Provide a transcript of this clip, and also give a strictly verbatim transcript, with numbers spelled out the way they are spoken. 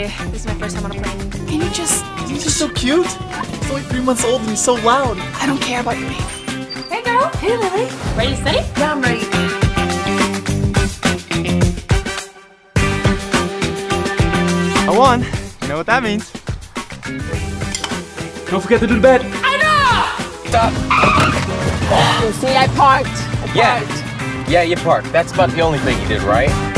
sorry. This is my first time on a plane. Can you just... He's just so cute. He's only three months old and he's so loud. I don't care about your name. Hey, girl. Hey, Lily. Ready to study? Yeah, I'm ready. I won. You know what that means. Don't forget to do the bed. I know! Stop. You see, I parked. I parked. Yeah. Yeah, you parked. That's about the only thing you did, right?